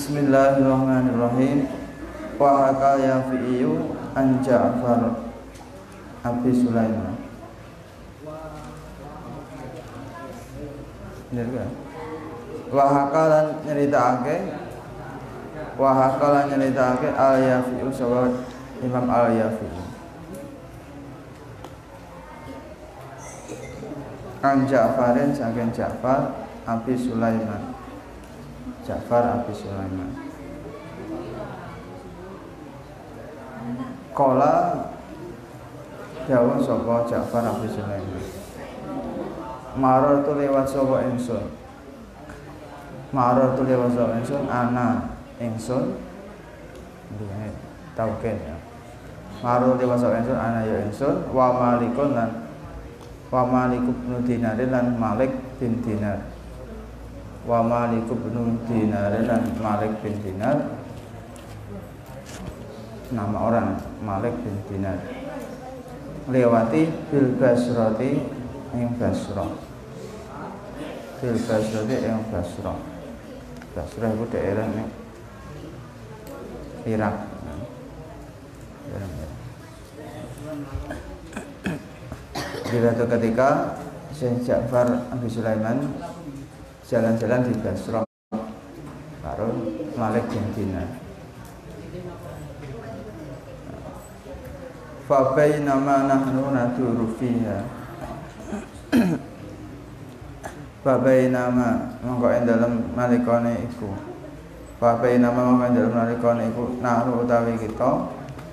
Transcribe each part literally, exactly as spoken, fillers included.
Bismillahirrahmanirrahim. Wa haka Yafi'iyu an Ja'far Abi Sulaiman. Bener kan? Wa haka lan nyeritakake Wa haka lan nyeritakake Al-Yafi'u sahabat Imam Al-Yafi'i an Ja'farin saking Ja'far Abi Sulaiman. Ja'far Abi Sulaiman. Kala dawuh sapa Ja'far Abi Sulaiman. Maror tu lewat sapa ingsun. Maror tu lewat sapa ingsun ana ingsun. Nggih tauken ya. Maror lewat sapa ingsun ana ya ingsun wa malikun lan wa Malik bin Dinar lan Malik bin Dinar. Wa Malik bin Dinar dan Malik bin Dinar, nama orang Malik bin Dinar, lewati bil Basrati ing Basra. Bil Basrati ing Basra. Basra itu daerah ning Irak. Di suatu ketika Syekh Ja'far Abi Sulaiman jalan-jalan di Basra karo Malik bin Dinar. Fa bainama nahnu naduru fiha. Fa bainama mongko ing dalem nalikane iku. Fa bainama mongko ing dalem nalikane iku nahnu utawi kita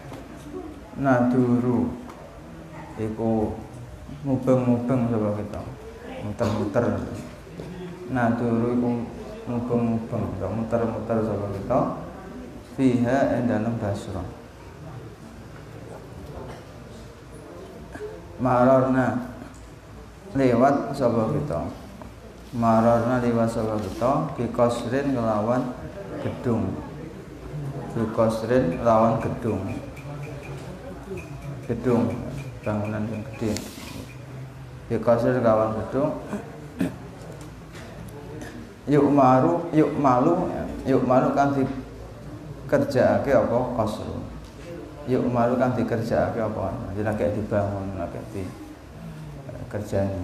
naduru iku mubeng-mubeng sapa kita. Muter-muter. Nah turu iku mubeng-mubeng, muter-muter sapa kita fiha ing dalem Basra. Marorna lewat sapa kita. Marorna lewat sapa kita bi qasrin kelawan gedung. Bi qasrin lawan gedung. Gedung bangunan yang gede. Bi qasrin lawan gedung. Yuk maru, yuk malu, yuk malu kan dikerjaake apa qasru. Yuk malu kan dikerjaake apa? Jadi lagi dibangun, lagi di kerjanya.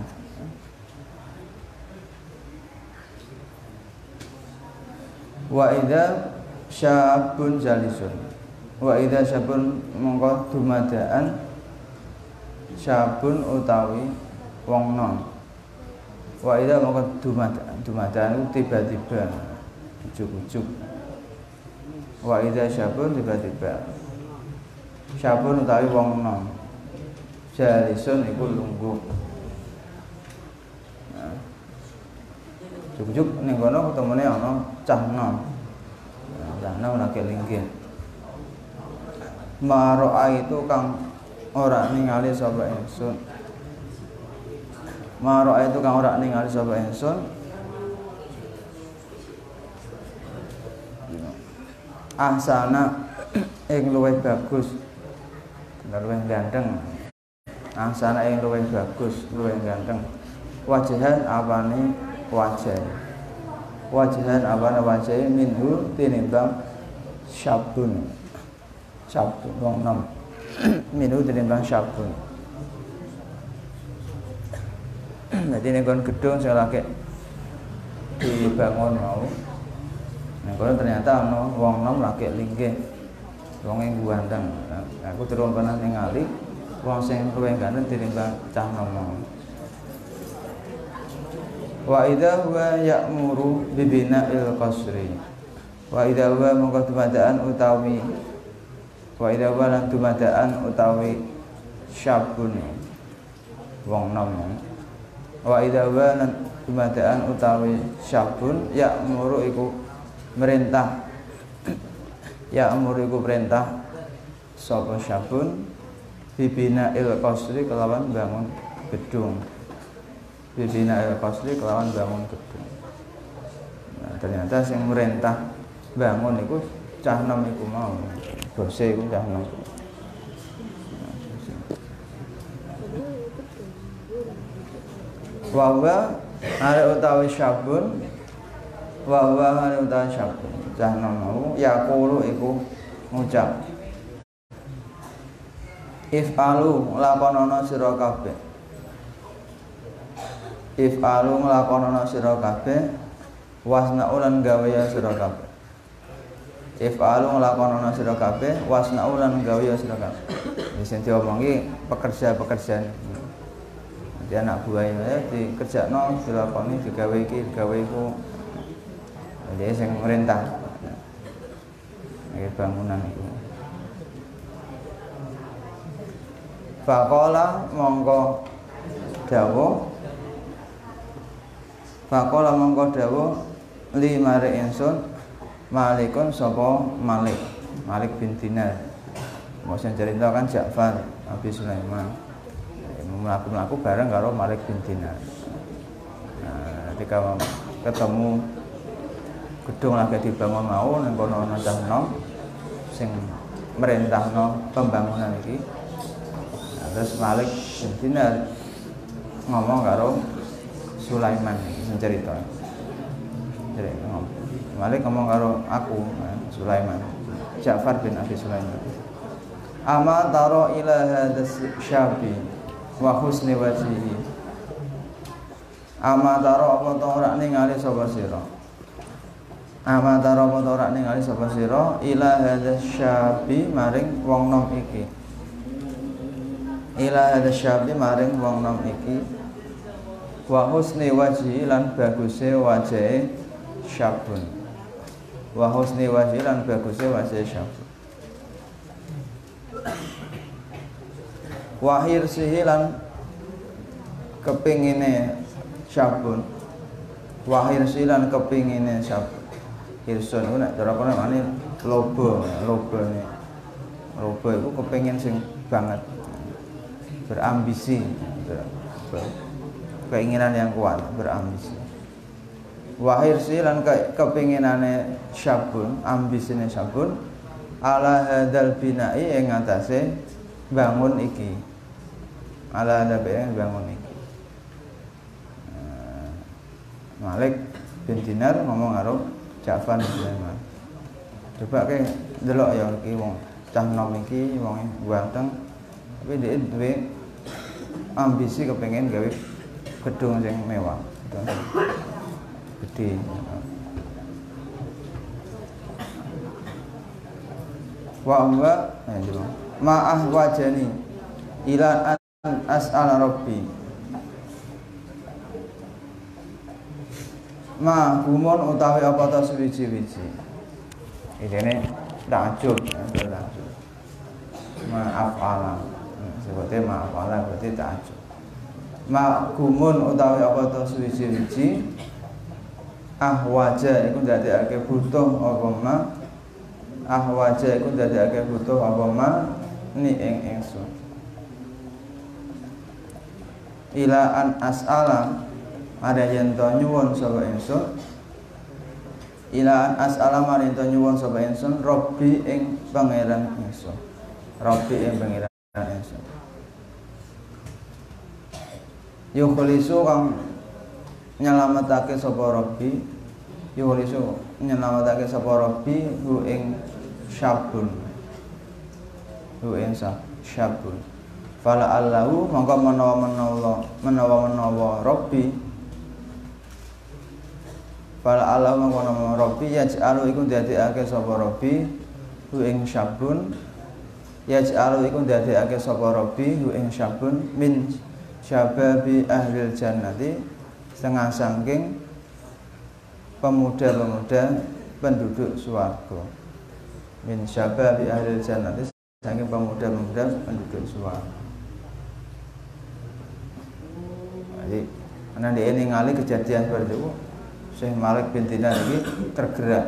Wa idza syabun jalisun. Wa idza syabun mongko dumadaan syabun utawi wong nom. Wa idza mongko dumadaan dumadaan tiba-tiba ujuk-ujuk. Wa idza syabun tiba-tiba syabun utawi wong nom jalisun iku lungguh. Nah, ujuk-ujuk ning kono ketemune ana cah nom. Cah nom lagi linggih. Maro'a itu kang ora ningali sapa ingsun. Maro'a itu kang ora ningali sapa ingsun. Ahsana ing luwih bagus, luwih ganteng. Ahsana ing luwih bagus, luwih ganteng. Wajahan apane wajah. Wajahan apane wajah minhu tinimbang syabun. Syabun wong nom. Minhu tinimbang syabun. Jadi ning gedung sing lagi dibangun mau. Nah, kalau ternyata ono wong nom lagi linggih, wong yang ganteng. Nah, aku terus pernah ningali wong sing luwih ganteng tinimbang cah nom. Wa idza huwa ya'muru bi bina'il qasri. Wa idza huwa mongko dumadaan utawi wa idza huwa lan dumadaan utawi syabun wong nom. Wa idza huwa lan dumadaan utawi syabun ya'muru iku merintah ya amur iku perintah sapa syabun bibina il qasri kelawan bangun gedung. Bibina il qasri kelawan bangun gedung. Nah, ternyata sing merintah bangun iku cah nom iku mau. Bose iku cah nom. Wa wa arek utawi syabun wa wa hale utawi syabun cah nom mau yaqulu iku ngucap if'alu nglakonana sira kabeh if'alu nglakonana sira kabeh wasna'u lan gawe ya sira kabeh if'alu nglakonana sira kabeh wasna'u lan gawe ya sira kabeh wis diomongi pekerja-pekerjaan di anak buah ya dikerjakno dilakoni digawe iki digawe iku dia sing merintah iki bangunan iku faqala mongko dawuh faqala mongko dawuh li mari ingsun malikun sapa Malik Malik bin Dinar mau sing cerita kan Ja'far Abi Sulaiman melaku-melaku bareng karo Malik bin Dinar. Nah, ketika ketemu gedung lagi dibangun mau nang kono ana cah nom sing merintahno pembangunan iki. Nah, terus Malik bin Dinar ngomong karo Sulaiman sing cerita. Jadi ngomong. Malik ngomong karo aku, Sulaiman. Ja'far bin Abi Sulaiman. Ama taro ila hadas syabi wa husni wajhihi. Ama taro apa to ora ningali sapa sira? Ama taro apa to ora ningali sapa sira ila hadas syabi maring wong nom iki. Ila hadas syabi maring wong nom iki. Wa husni wajhihi lan baguse wajahe syabun. Wa husni wajhihi lan baguse wajahe syabun. Wahir sihilan kepingine syabun wahir sihilan kepingine syabun hirsun itu nak cara kono mane lobo lobo ne lobo itu kepingin sing banget berambisi keinginan yang kuat berambisi wahir sihilan ke, kepinginane syabun ambisine syabun ala hadal binai ing atase bangun iki ala ada yang bangun iki. Nah, Malik bin Dinar ngomong karo Ja'far bin Sulaiman. Coba ke delok ya iki wong cah nom iki wong ganteng tapi dia duwe ambisi kepengin gawe gedung sing mewah. Gede. Wa huwa ma'ah wajani ila as'ala rabbi ma gumun utawi apa ta suwiji-wiji ini ta'ajub ta'ajub ma af'ala sebutnya ma af'ala berarti ta'ajub ma gumun utawi apa ta suwiji-wiji ahwaja iku ndadekake butuh apa ma ahwaja iku ndadekake butuh apa ma ni ing ingsun ila an as'ala ada yen to nyuwun sapa ingsun ila an as'ala maring to nyuwun sapa ingsun Rabbi ing pangeran ingsun Rabbi ing pangeran ingsun yukhlisu kang nyelametake sapa Rabbi yukhlisu nyelametake sapa Rabbi hu ing syabun hu ing syabun fala allahu mongko menawa-menawa menawa-menawa Rabbi fala allahu mongko menawa Rabbi yaj'alu iku ndadekake sapa Rabbi hu ing syabun yaj'alu iku ndadekake sapa Rabbi hu ing syabun min syababi ahlil jannati setengah saking pemuda-pemuda penduduk swarga min syababi ahlil jannati saking pemuda-pemuda penduduk swarga. Jadi, karena dia ini ngali kejadian seperti itu, Syekh Malik bin Dinar ini tergerak.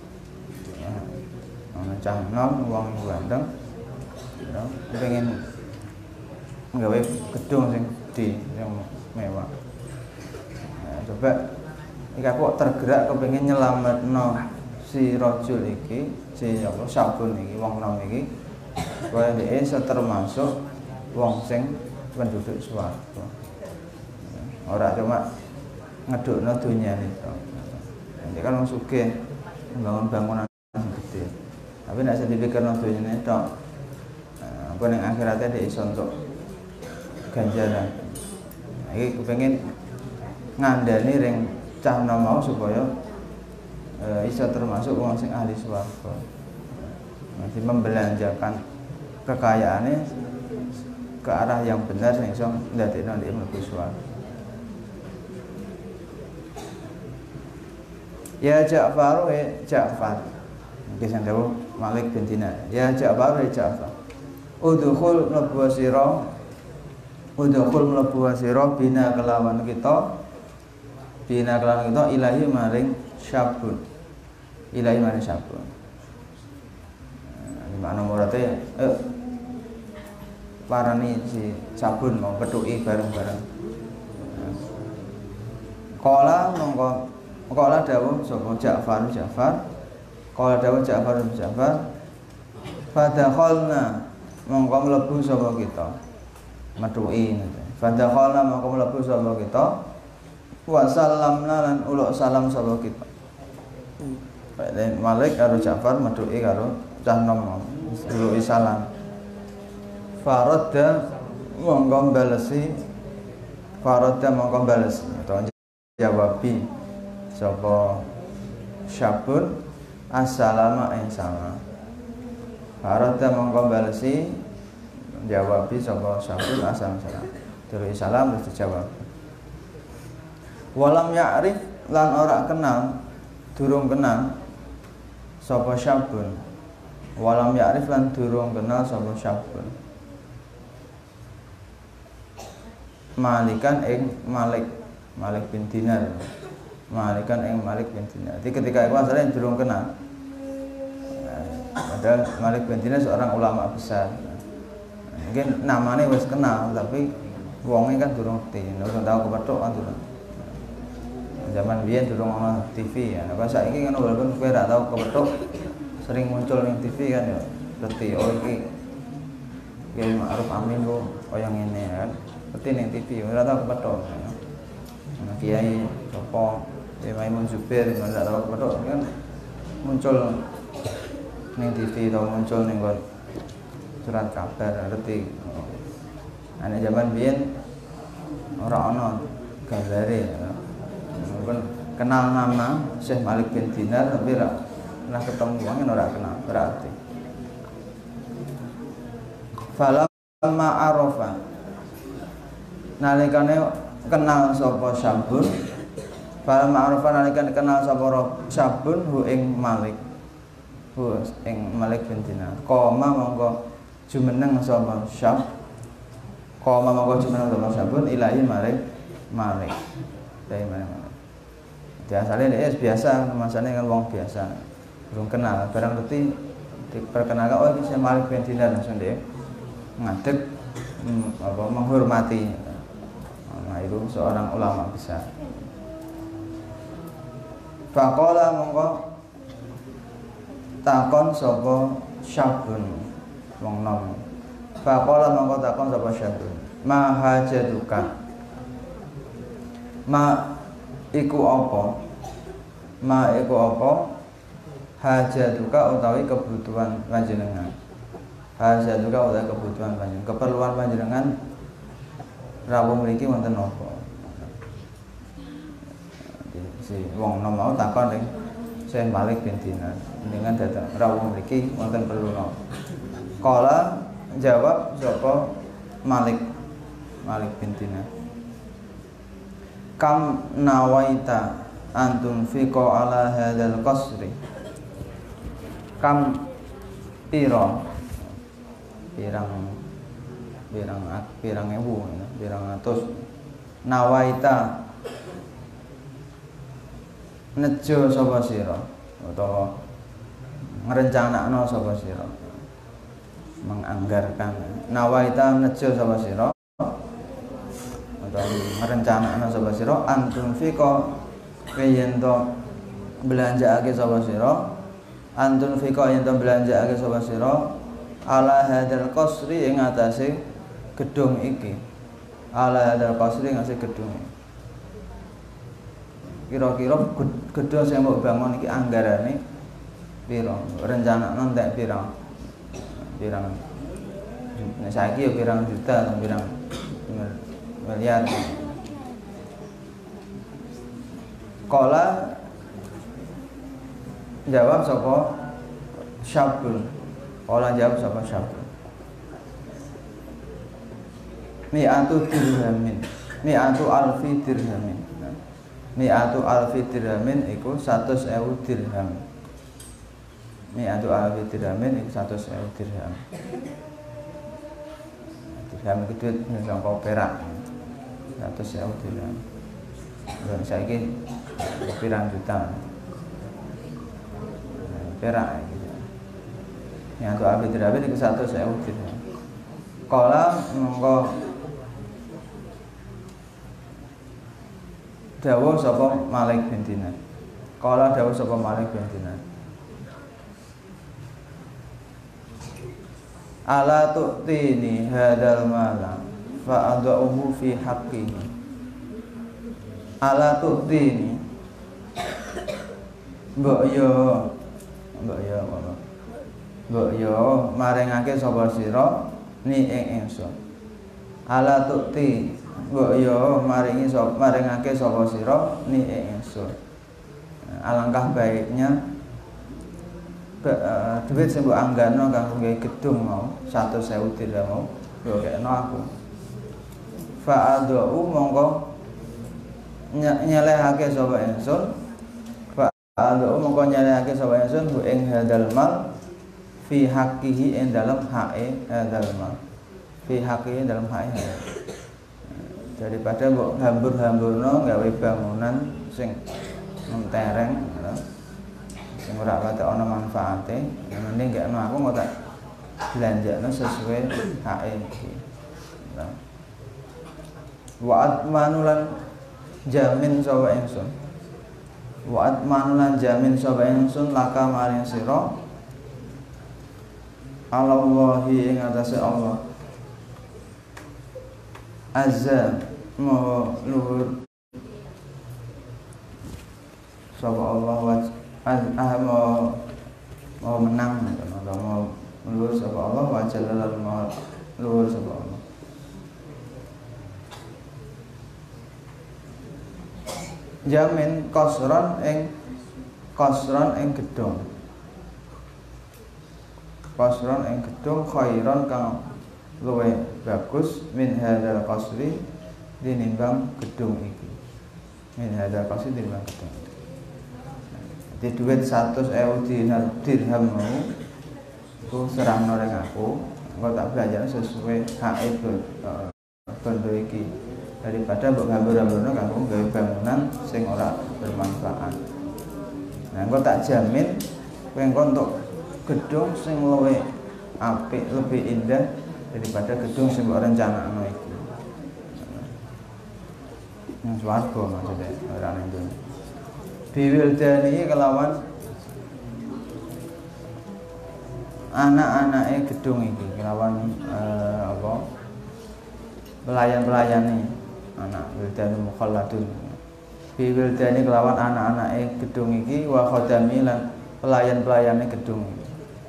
Ana cah nom wong ganteng, ya, pengen nggawe gedung sing gede, yang mewah. Nah, coba iki kok tergerak kepengin nyelametno si rajul iki, si apa sabun iki, wong nom iki, supaya dia termasuk wong sing penduduk swarga. Ora cuma ngedukno dunyane tok. Nanti kan wong sugih membangun bangunan gede. Tapi nek sing dipikirno donyane tok. Nah, apa ning akhiratnya dia iso untuk ganjaran. Nah, iki kepengin ngandani ring cah nom mau supaya e, iso termasuk wong sing ahli swarga. Nanti membelanjakan kekayaannya ke arah yang benar sing iso ndadekno dhek mlebu swarga. Ya Ja'far wa Ja'far. Kisah dawuh Malik bin Dinar. Ya Ja'far wa Ja'far. Udkhul mlebu sira. Udkhul mlebu sira bina kelawan kita. Bina kelawan kita ilahi maring syabun. Ilahi maring syabun. Nah, mana murate eh parani si sabun mau petuki bareng-bareng. Kala mongko Qala dawuh sapa Ja'far Ja'far Qala dawuh Ja'far Ja'far Fadakhalna mongko mlebu sapa kita metuki Fadakhalna mongko mlebu sapa kita wa sallamna lan uluk salam sapa kita. Malik karo Ja'far metuki karo cah nom uluki salam. Faradda mongko balesi Faradda mongko balesi utawa jawabi sapa syabun assalamu ing sama. Farada mongko balesi jawabi sapa syabun assalamu salam. Terus salam terus dijawab. Walam ya'rif lan ora kenal durung kenal sapa syabun. Walam ya'rif lan durung kenal sapa syabun. Malikan ing Malik Malik bin Dinar. Malikan ing Malik bin Dinar. Jadi ketika itu asalnya durung kenal. Padahal Malik bin Dinar seorang ulama besar. Mungkin namanya wis kenal tapi wongnya kan durung ngerti. Durung tahu kepethuk kan durung. Zaman biyen durung ana T V ya. Nek saiki kan walaupun kowe ora tahu kepethuk sering muncul ning T V kan ya. Ngerti oh iki Kiai Ma'ruf Amin kok kaya ngene kan. Ngerti ning T V ora tahu kepethuk. Nah, Kiai sapa Kiai Maimun Zubair yang tidak tahu kepethuk kan muncul ning T V atau muncul ning surat kabar ngerti. Ane zaman biyen ora ana gambare. Mungkin kenal nama Syekh Malik bin Dinar tapi ora pernah ketemu wong ora kenal berarti. Falamma arafa nalikane kenal sapa Syabun Fala ma'rufan alikan kenal sapa Syabun hu ing Malik hu ing Malik bin Dinar. Qoma mongko jumeneng sapa Syab Qoma mongko jumeneng sapa Syabun ilahi Malik Malik dari mana-mana. Biasane nek biasa masane kan wong biasa belum kenal barang ngerti diperkenalkan oh iki Malik bin Dinar langsung dia ngadeg hmm, apa menghormati. Nah itu seorang ulama besar. Faqala mongko takon sapa Syabun wong nom. Faqala mongko takon sapa Syabun. Ma hajatuka. Ma iku apa? Ma iku apa? Hajatuka utawi kebutuhan panjenengan. Hajatuka utawi kebutuhan panjenengan. Keperluan panjenengan rawuh mriki wonten napa? Si wong nom mau takon ning Syekh Malik bin Dinar dengan datang rawuh mriki wonten perlu napa? Kala jawab sapa Malik Malik bin Dinar. Kam nawaita antum fiqa ala hadzal qasri. Kam pira pirang pirang pirang ewu pirang atus nawaita nejo sapa sira utawa ngrencanakno sapa sira menganggarkan nawaita nejo sapa sira utawa ngrencanakno sapa sira antum fiqa yen to belanjaake sapa sira antum fiqa yen to belanjaake sapa sira ala hadal qasri ing atase gedung iki ala hadal qasri ing atase gedung kira-kira gedhe sing mbok bangun iki anggarane pira, rencanane entek pira. Pirang nek saiki ya pirang juta atau pirang miliar. Kala jawab sapa Syabun. Kala jawab sapa Syabun. Mi'atu dirhamin. Mi'atu alfi dirhamin. Mi'atu alfi dirhamin iku seratus ribu dirham. Mi'atu alfi dirhamin iku seratus ribu dirham. Dirham itu duit sangka perak. seratus ribu dirham. Dan saiki pirang juta. Perak gitu. Mi'atu alfi dirhamin iku seratus ribu dirham. Kala mongko dawuh sapa Malik bin Dinar. Kala dawuh sapa Malik bin Dinar. Ala tu'tini hadzal mala fa ad'uhu fi haqqihi. Ala tu'tini mbok yo mbok yo mbok yo maringake sapa sira ni ing ingsun. Ala tu'ti mbok yo maringi sapa maringake sapa sira ni ing ingsun. Alangkah baiknya be, uh, duit sing mbok anggano kanggo gawe gedung mau seratus ribu dirham mau yo kekno aku. Fa adu mongko nyelehake sapa ingsun. Fa adu mongko nyelehake sapa ingsun bu ing hadal mal fi haqqihi ing dalam hae hadzal mal fi haqqihi dalam hae daripada mbok hambur-hamburno gawe bangunan sing mentereng ya. Sing ora patek ana manfaate mending gak ono aku kok tak belanjakno sesuai hae iki ya. Wa atmanulan jamin sapa ingsun wa atmanulan jamin sapa ingsun laka maring sira Allahi ing atase Allah azza maha luhur sapa Allah wa azza maha menang atau maha luhur sapa Allah wa jalal maha luhur sapa Allah. Jamin kosron ing kosron ing gedung Qasron ing gedung khairon kang luwih bagus min hadzal qasri dinimbang gedung iki. Min hadzal qasri dinimbang gedung. Jadi duit seratus ribu dirham mau iku serangno ring aku, engko tak belanjane sesuai hae bondo iki daripada mbok ngambur-amburno kanggo gawe bangunan sing ora bermanfaat. Nah, engko tak jamin kowe engko untuk gedung sing luwih apik, lebih indah daripada gedung sing mbok rencanakno iki. Nang swarga maksudnya ora nang donya. Biwildani kelawan anak-anake gedung iki, kelawan eh, apa? Pelayan-pelayane anak wildan mukhalladun. Biwildani kelawan anak-anake gedung iki wa khadami lan pelayan-pelayane gedung iki.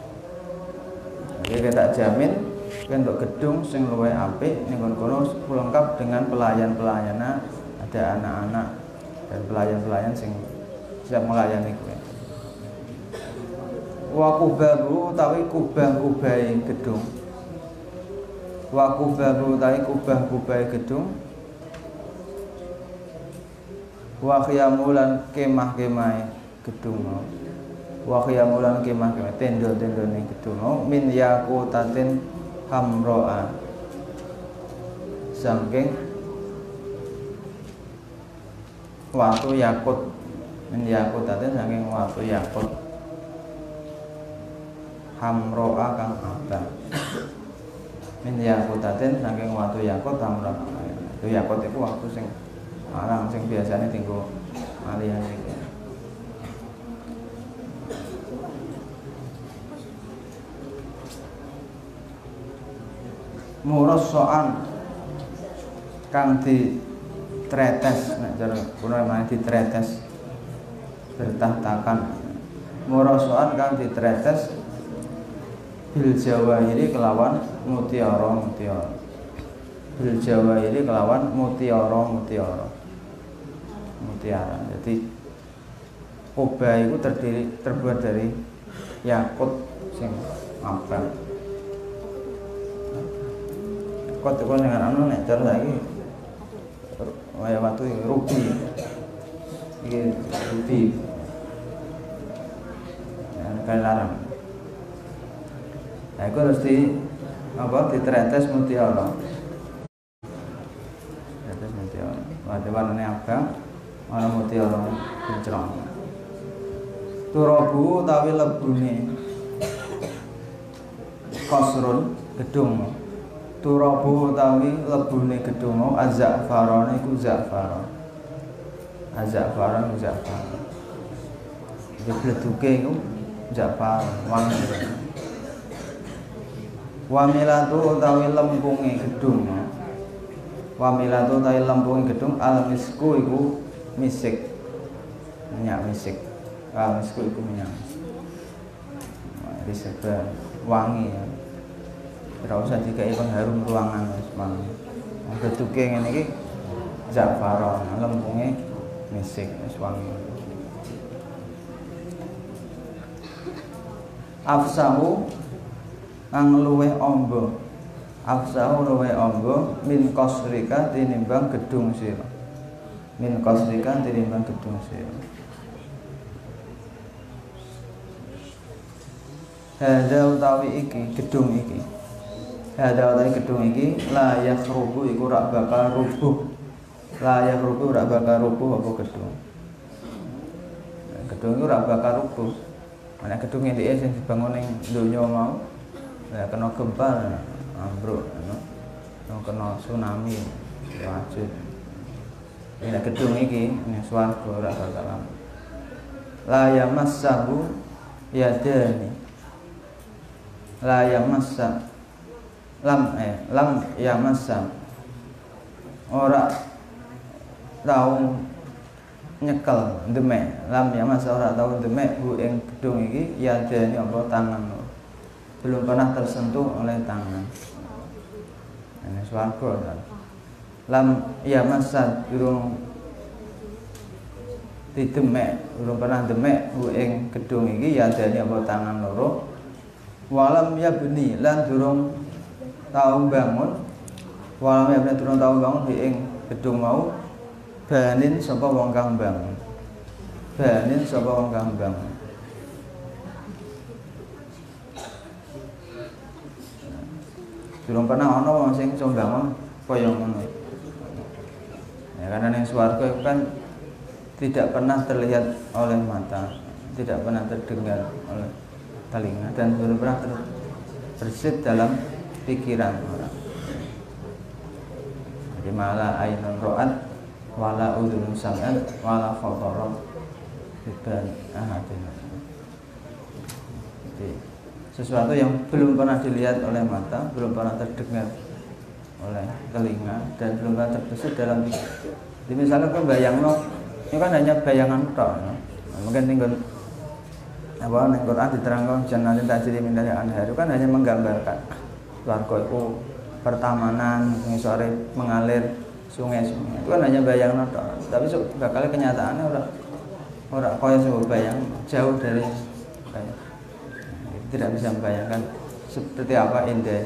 Jadi kita jamin untuk gedung sing luwih apik ning kono lengkap dengan pelayan-pelayana, ada anak-anak dan pelayan-pelayan sing siap melayani kowe. Wa kubahu utawi kubah-kubahe gedung. Wa kubahu utawi kubah-kubahe gedung. Wa khiyamulan kemah-kemahe gedung. Wa khiyamulan kemah-kemah tenda-tendane gedung min yaqutatin hamroa saking watu yakut min yaqutatin saking watu yakut hamroa kang abang min yaqutatin saking watu yakut hamroa. Itu yakut itu waktu sing arang sing biasane tinggo malihan iki. Murassoan kang di tretes nek cara kuno namanya di tretes bertahtakan murasoan kang ditretes bil jawahiri kelawan mutiara mutiara bil jawahiri kelawan mutiara mutiara mutiara. Jadi koba itu terdiri terbuat dari yakut sing abang. Yakut itu dengan anu nek cara saiki kaya watu rubi. Iki rubi. Kayak larang. Nah, itu harus di apa ditretes mutiara. Tretes mutiara. Warna warnane abang, warna mutiara kinclong. Turabu utawi lebune qasrun gedung. Turabu utawi lebune gedung azzafarone iku za'faron. Azzafaron iku za'faron. Iki bleduke iku za'faron wangi. Wamilatu utawi lempunge gedung. Wamilatu utawi lempunge gedung al-misku iku misik. Minyak misik. Al-misku iku minyak. Disebut wangi ya. Ora usah dikai pengharum ruangan wis wangi. Geduke ngene iki za'faron, lempunge misik wis wangi. Afsahu kang luweh amba. Afsahu luweh amba min qasrika tinimbang gedung sira. Min qasrika tinimbang gedung sira. Hadza utawi iki gedung iki. Hadza utawi gedung iki la yakhrubu iku rak bakal rubuh. La yakhrubu rak bakal rubuh apa gedung. Gedung iku rak bakal rubuh. Ana gedung iki sing dibangun ning donya mau ya kena gempa ambruk no kena tsunami wajib. Ini gedung iki ini swarga ora bakal. La yamassahu yadani. La yamassa lam eh lam yamassa ora tau nyekel demek. Lam yamassa ora tau demek hu ing gedung iki yadani apa tangan. Belum pernah tersentuh oleh tangan. Ini swarga kan. Lam ya masa durung didemek, belum pernah demek hu ing gedung iki ya dene apa tangan loro. Walam ya beni lan durung tau bangun. Walam ya beni durung tau bangun hu ing gedung mau banin sapa wong kang bangun. Banin sapa wong kang bangun. Durung pernah ana wong sing iso bangun kaya ngono. Ya karena ning swarga itu kan tidak pernah terlihat oleh mata, tidak pernah terdengar oleh telinga dan belum pernah terbersit dalam pikiran orang. Jadi malah ainun ra'at wala udhun sami'at wala khatara biban ahadin. Jadi sesuatu yang belum pernah dilihat oleh mata, belum pernah terdengar oleh telinga dan belum pernah terbesit dalam pikiran. Jadi misalnya kan bayangno, ini kan hanya bayangan tok. No? Nah, mungkin tinggal apa ning Quran diterangkan jannatin tajri min tahtiha al-anhar itu kan hanya menggambarkan swarga itu pertamanan, sore mengalir sungai-sungai. Itu kan hanya bayangno tok. Tapi bakal kenyataannya ora ora kaya sing bayang, jauh dari kayak tidak bisa membayangkan seperti apa indah.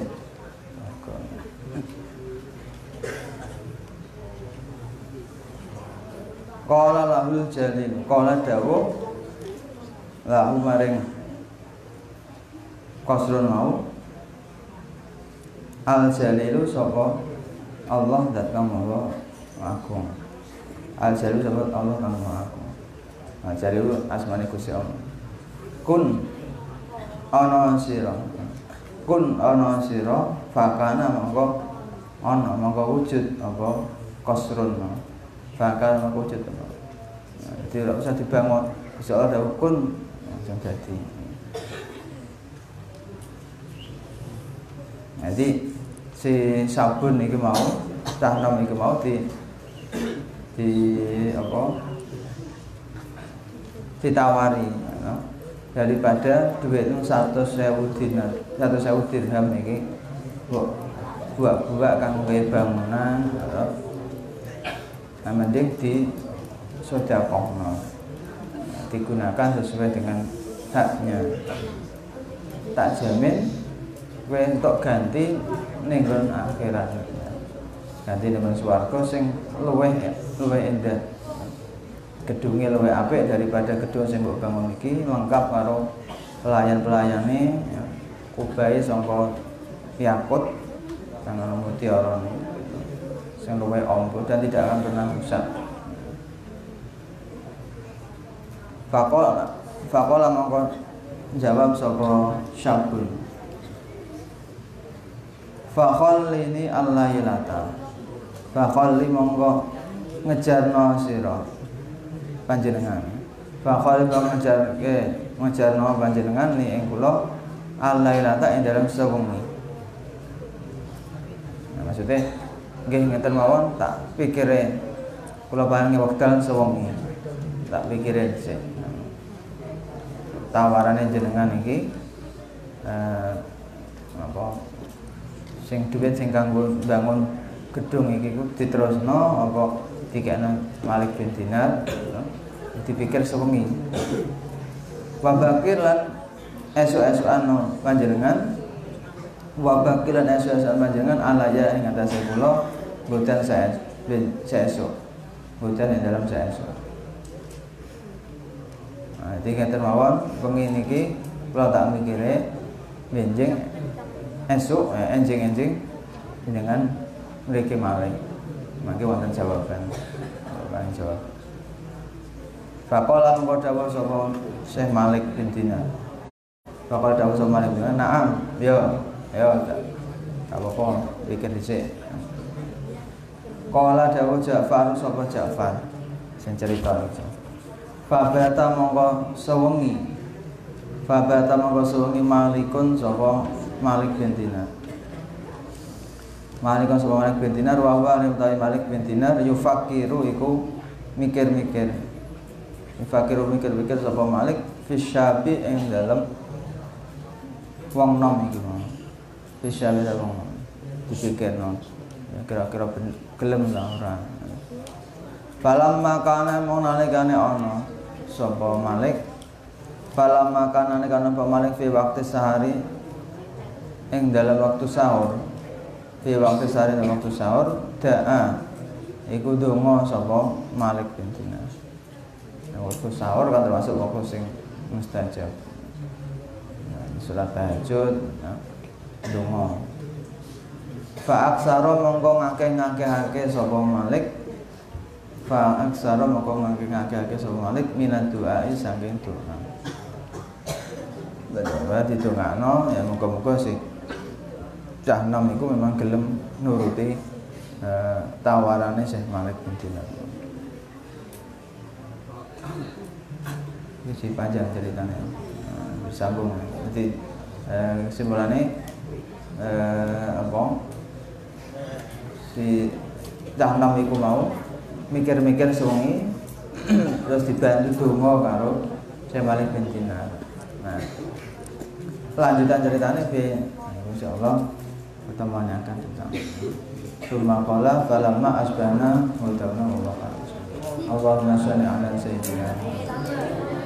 Qala lahul jalil, qala dawu lahu maring qasrun mau al jalilu sapa Allah zat kang maha agung. Al jalilu sapa Allah kang maha agung. Al jalilu asmane Gusti Allah. Kun ana sira kun ana sira fakana mongko ana mongko wujud apa qasrun fakana mongko wujud apa jadi ora usah dibangun bisa ada kun langsung jadi. Jadi si sabun iki mau tahnom iki mau di di apa ditawari no? Daripada duit itu satu sewu dinar satu sewu dirham ini buat-buat kan kaya bangunan no? Nah mending di sodakoh no? Digunakan sesuai dengan haknya. Tak jamin kowe entuk ganti ning nggon akhirat. Ganti ning swarga sing luwih luwih endah. Gedunge luwih apik daripada gedung sing mbok bangun iki, lengkap karo pelayan-pelayane ya. Kubahe sangka yakut kang ana mutiara sing luwih ombo dan tidak akan pernah rusak. Faqala faqala mongko jawab sapa Syabun. Fakhallini allailata. Fakhalli mongko ngejarno sira panjenengan. Fakhalli mongko ngejarke ngejarno panjenengan li ing kula allailata ing dalam sewengi. Nah, maksudnya nggih ngeten mawon tak pikire kula paringi wekdal sewengi. Tak pikire sik. Tawarane jenengan iki eh apa sing duit sing kanggo bangun gedung iki ku diterusno apa dikekno Malik bin Dinar dipikir sewengi. Wa bakir lan esuk-esukan panjenengan wa bakir lan esuk-esukan panjenengan alaya ing atase kula boten saya esuk boten ing dalam saya esuk. Nah, tiga termawon bengi niki kula tak mikire benjing esuk eh, enjing-enjing dengan mriki malih. Mangke wonten jawaban. Jawaban jawab. Faqala mengko dawuh sapa Syekh Malik bin Dinar. Faqala dawuh sapa Malik bin Dinar, "Na'am, yo, yo tak apa-apa, pikir dhisik." Qala dawuh Ja'far sapa Ja'far sing cerita iki. Fabata mongko sewengi Fabata mongko sewengi Malikun sapa Malik bin Dinar Malikun sapa Malik bin Dinar wa wa utawi Malik bin Dinar yufakiru iku mikir-mikir yufakiru mikir-mikir sapa Malik fisyabi ing dalem wong nom iki mau fisyabi dalem wong nom dipikirno kira-kira gelem lah ora. Falamma kana mong nalikane ana sapa Malik falamma kana nalikane apa Malik fi waktu sehari ing dalam waktu sahur fi waktu sehari dalam waktu sahur da'a iku donga sapa Malik bin Dinar. Waktu sahur kan termasuk waktu sing mustajab. Salat tahajud donga. Fa aksara mongko ngakeh-ngakehake sapa Malik fa aksara moko ngake-ngake sapa Malik minat doa saking doa. Berarti didongakno ya muga-muga sih cah nom iku memang gelem nuruti eh, tawarane Syekh Malik bin Dinar. Iki panjang ceritanya. Nah, disambung. Jadi eh, kesimpulannya eh, apa? Si cah nom iku mau mikir-mikir sewengi terus dibantu donga karo Syekh Malik bin Dinar. Nah, lanjutan ceritanya bi insyaallah pertemuannya akan datang. Summa qala falamma asbana wa ta'ala Allah. Allahumma shalli ala sayyidina